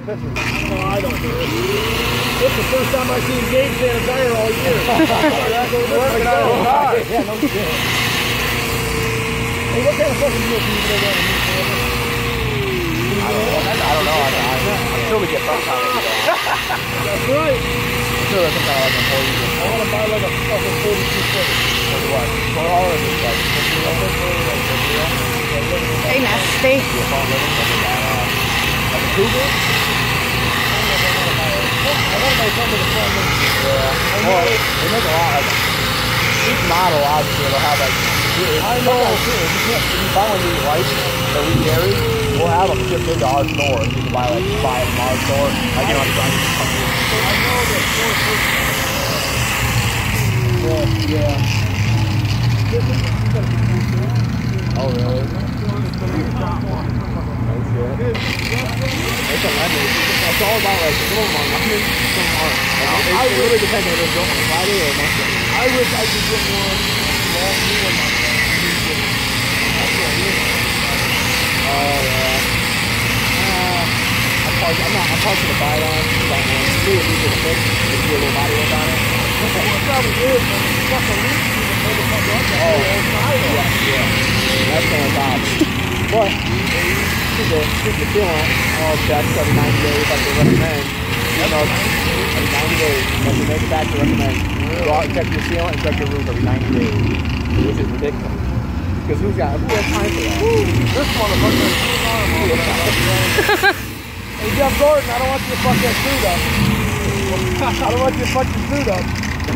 picture. No, I don't do it. This is the first time I've seen Gabe stand a tire all year. Working on his car. Yeah, no shit. Hey, what kind of fucking deal can you go down and meet? I don't know. I'm sure we get some kind of deal. That's right. I'm sure that's some kind of like employee deal. I want to buy like a fucking 42-footer. Or what? For all of this, like, Hey, nasty. like a cougar? I want to buy something to front end. Yeah. Well, they make a lot of each model, obviously, it'll have like, I know. if you buy one of these lights that we carry, we'll have them shipped into our store. You can buy it from our store. Like, you know, I know that yeah. oh, really? It's all about like some of them are nothing, some aren't. Like, it really depends on if they're on Friday or Monday. I wish I could get one long new one. Oh yeah. I'm partial to buy it on. See if you can fix it. If you do a little body work on it. Well, probably is, but it's not the least you can maybe come up to yeah. That's the only problem. But keep the sealant all checked every 90 days like they recommend. You know, every 90 days. Like the manufacturer recommends. Go out and check your sealant and check your roof every 90 days. Which is ridiculous. Because who has time for that? This motherfucker is Hey, Jeff Gordon, I don't want you to fuck that suit up. I don't want you to fuck your suit up.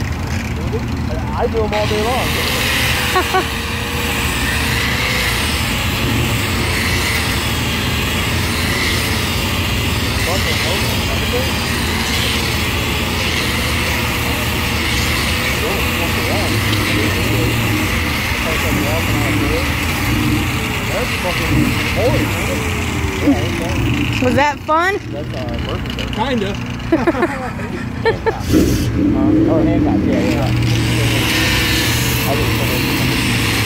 I do them all day long. Was that fun? That's perfect. Kinda. Or handcuffs, yeah. I'll just put it.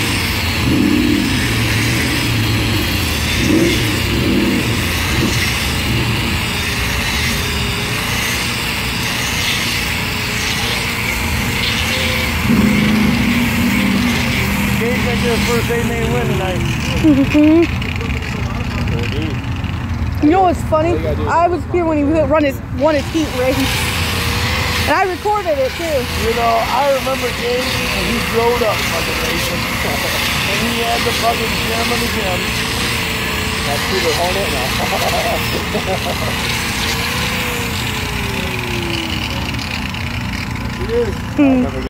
Gabe's gonna get his first 8-main win tonight. You know what's funny? I was here when he won his heat race. And I recorded it too. You know, I remember Gabe when he rode up fucking racing. And he had the fucking gem of the gem. That's through the Hornet now. It is.